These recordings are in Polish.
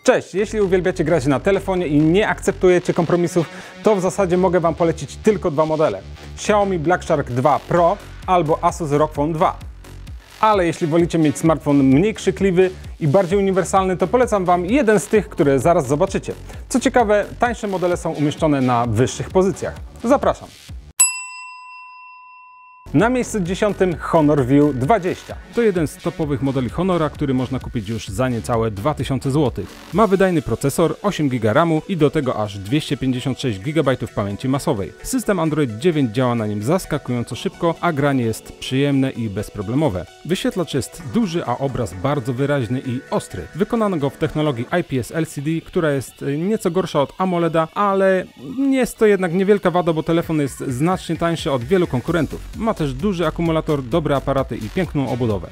Cześć! Jeśli uwielbiacie grać na telefonie i nie akceptujecie kompromisów, to w zasadzie mogę Wam polecić tylko dwa modele. Xiaomi Black Shark 2 Pro albo Asus ROG Phone 2. Ale jeśli wolicie mieć smartfon mniej krzykliwy i bardziej uniwersalny, to polecam Wam jeden z tych, które zaraz zobaczycie. Co ciekawe, tańsze modele są umieszczone na wyższych pozycjach. Zapraszam! Na miejscu 10 Honor View 20. To jeden z topowych modeli Honora, który można kupić już za niecałe 2000 zł. Ma wydajny procesor, 8 GB RAMu i do tego aż 256 GB pamięci masowej. System Android 9 działa na nim zaskakująco szybko, a granie jest przyjemne i bezproblemowe. Wyświetlacz jest duży, a obraz bardzo wyraźny i ostry. Wykonano go w technologii IPS LCD, która jest nieco gorsza od AMOLEDa, ale jest to jednak niewielka wada, bo telefon jest znacznie tańszy od wielu konkurentów. Ma też duży akumulator, dobre aparaty i piękną obudowę.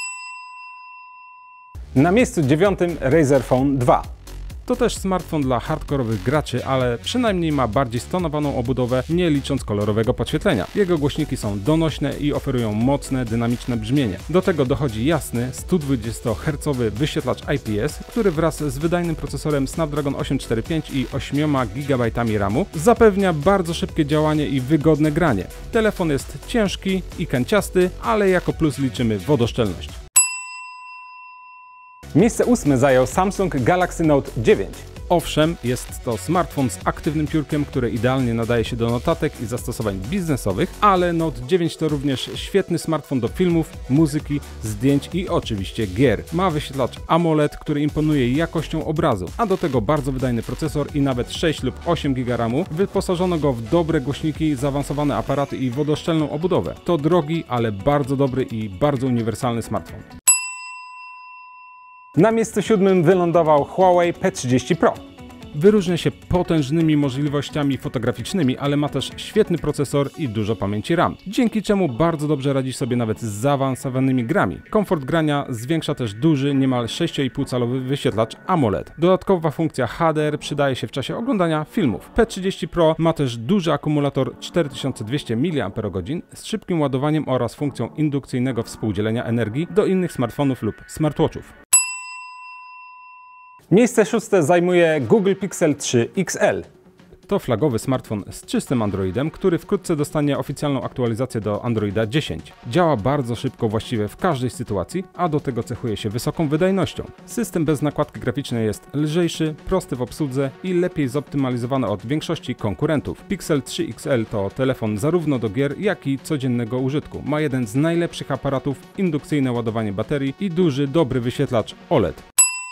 Na miejscu 9 Razer Phone 2. To też smartfon dla hardkorowych graczy, ale przynajmniej ma bardziej stonowaną obudowę, nie licząc kolorowego podświetlenia. Jego głośniki są donośne i oferują mocne, dynamiczne brzmienie. Do tego dochodzi jasny, 120 Hz wyświetlacz IPS, który wraz z wydajnym procesorem Snapdragon 845 i 8 GB RAMu zapewnia bardzo szybkie działanie i wygodne granie. Telefon jest ciężki i kanciasty, ale jako plus liczymy wodoszczelność. Miejsce 8 zajął Samsung Galaxy Note 9. Owszem, jest to smartfon z aktywnym piórkiem, który idealnie nadaje się do notatek i zastosowań biznesowych, ale Note 9 to również świetny smartfon do filmów, muzyki, zdjęć i oczywiście gier. Ma wyświetlacz AMOLED, który imponuje jakością obrazu, a do tego bardzo wydajny procesor i nawet 6 lub 8 GB RAMu. Wyposażono go w dobre głośniki, zaawansowane aparaty i wodoszczelną obudowę. To drogi, ale bardzo dobry i bardzo uniwersalny smartfon. Na miejscu 7 wylądował Huawei P30 Pro. Wyróżnia się potężnymi możliwościami fotograficznymi, ale ma też świetny procesor i dużo pamięci RAM, dzięki czemu bardzo dobrze radzi sobie nawet z zaawansowanymi grami. Komfort grania zwiększa też duży, niemal 6,5-calowy wyświetlacz AMOLED. Dodatkowa funkcja HDR przydaje się w czasie oglądania filmów. P30 Pro ma też duży akumulator 4200 mAh z szybkim ładowaniem oraz funkcją indukcyjnego współdzielenia energii do innych smartfonów lub smartwatchów. Miejsce 6 zajmuje Google Pixel 3 XL. To flagowy smartfon z czystym Androidem, który wkrótce dostanie oficjalną aktualizację do Androida 10. Działa bardzo szybko właściwie w każdej sytuacji, a do tego cechuje się wysoką wydajnością. System bez nakładki graficznej jest lżejszy, prosty w obsłudze i lepiej zoptymalizowany od większości konkurentów. Pixel 3 XL to telefon zarówno do gier, jak i codziennego użytku. Ma jeden z najlepszych aparatów, indukcyjne ładowanie baterii i duży, dobry wyświetlacz OLED.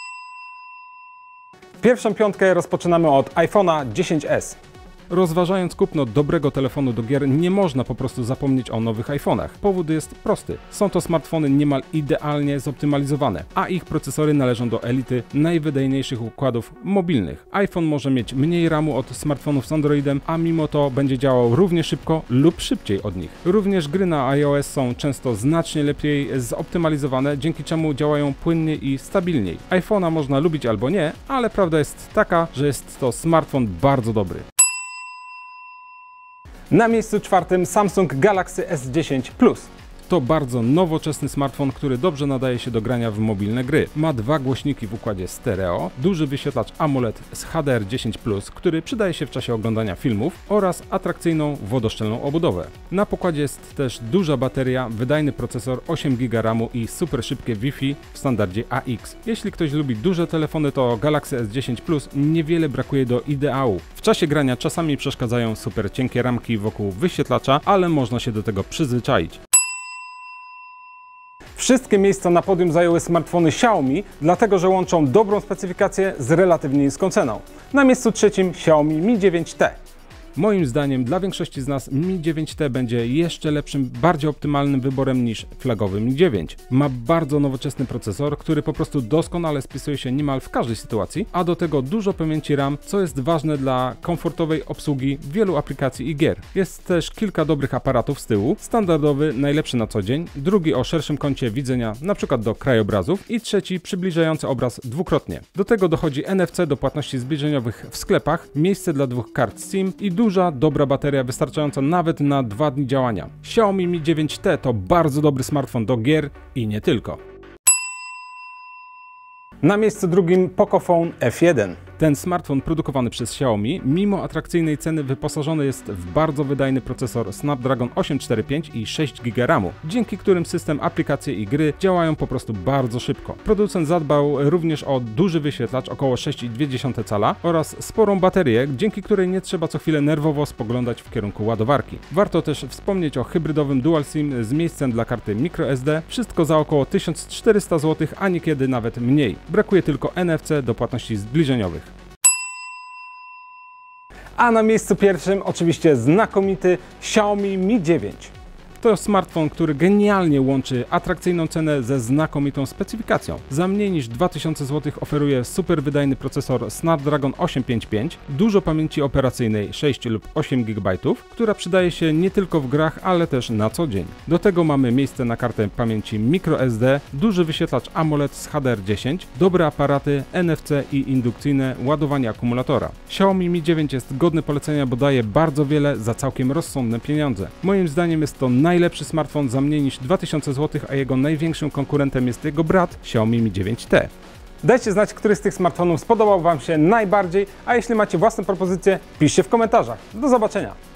Pierwszą piątkę rozpoczynamy od iPhone'a 10s. Rozważając kupno dobrego telefonu do gier, nie można po prostu zapomnieć o nowych iPhone'ach. Powód jest prosty. Są to smartfony niemal idealnie zoptymalizowane, a ich procesory należą do elity najwydajniejszych układów mobilnych. iPhone może mieć mniej RAMu od smartfonów z Androidem, a mimo to będzie działał równie szybko lub szybciej od nich. Również gry na iOS są często znacznie lepiej zoptymalizowane, dzięki czemu działają płynnie i stabilniej. iPhone'a można lubić albo nie, ale prawda jest taka, że jest to smartfon bardzo dobry. Na miejscu 4 Samsung Galaxy S10 Plus. To bardzo nowoczesny smartfon, który dobrze nadaje się do grania w mobilne gry. Ma dwa głośniki w układzie stereo, duży wyświetlacz AMOLED z HDR10+, który przydaje się w czasie oglądania filmów oraz atrakcyjną, wodoszczelną obudowę. Na pokładzie jest też duża bateria, wydajny procesor, 8 GB RAMu i super szybkie Wi-Fi w standardzie AX. Jeśli ktoś lubi duże telefony, to Galaxy S10 Plus niewiele brakuje do ideału. W czasie grania czasami przeszkadzają super cienkie ramki wokół wyświetlacza, ale można się do tego przyzwyczaić. Wszystkie miejsca na podium zajęły smartfony Xiaomi, dlatego że łączą dobrą specyfikację z relatywnie niską ceną. Na miejscu 3 Xiaomi Mi 9T. Moim zdaniem dla większości z nas Mi 9T będzie jeszcze lepszym, bardziej optymalnym wyborem niż flagowy Mi 9. Ma bardzo nowoczesny procesor, który po prostu doskonale spisuje się niemal w każdej sytuacji, a do tego dużo pamięci RAM, co jest ważne dla komfortowej obsługi wielu aplikacji i gier. Jest też kilka dobrych aparatów z tyłu, standardowy, najlepszy na co dzień, drugi o szerszym kącie widzenia, np. do krajobrazów i trzeci przybliżający obraz dwukrotnie. Do tego dochodzi NFC do płatności zbliżeniowych w sklepach, miejsce dla dwóch kart SIM i duża, dobra bateria wystarczająca nawet na 2 dni działania. Xiaomi Mi 9T to bardzo dobry smartfon do gier i nie tylko. Na miejscu drugim Pocophone F1. Ten smartfon produkowany przez Xiaomi, mimo atrakcyjnej ceny, wyposażony jest w bardzo wydajny procesor Snapdragon 845 i 6 GB RAM-u, dzięki którym system, aplikacje i gry działają po prostu bardzo szybko. Producent zadbał również o duży wyświetlacz, około 6,2 cala oraz sporą baterię, dzięki której nie trzeba co chwilę nerwowo spoglądać w kierunku ładowarki. Warto też wspomnieć o hybrydowym Dual SIM z miejscem dla karty microSD, wszystko za około 1400 zł, a niekiedy nawet mniej. Brakuje tylko NFC do płatności zbliżeniowych. A na miejscu pierwszym oczywiście znakomity Xiaomi Mi 9. To smartfon, który genialnie łączy atrakcyjną cenę ze znakomitą specyfikacją. Za mniej niż 2000 zł oferuje super wydajny procesor Snapdragon 855, dużo pamięci operacyjnej 6 lub 8 GB, która przydaje się nie tylko w grach, ale też na co dzień. Do tego mamy miejsce na kartę pamięci microSD, duży wyświetlacz AMOLED z HDR10, dobre aparaty, NFC i indukcyjne ładowanie akumulatora. Xiaomi Mi 9 jest godny polecenia, bo daje bardzo wiele za całkiem rozsądne pieniądze. Moim zdaniem jest to najlepszy smartfon za mniej niż 2000 zł, a jego największym konkurentem jest jego brat Xiaomi Mi 9T. Dajcie znać, który z tych smartfonów spodobał Wam się najbardziej, a jeśli macie własne propozycje, piszcie w komentarzach. Do zobaczenia!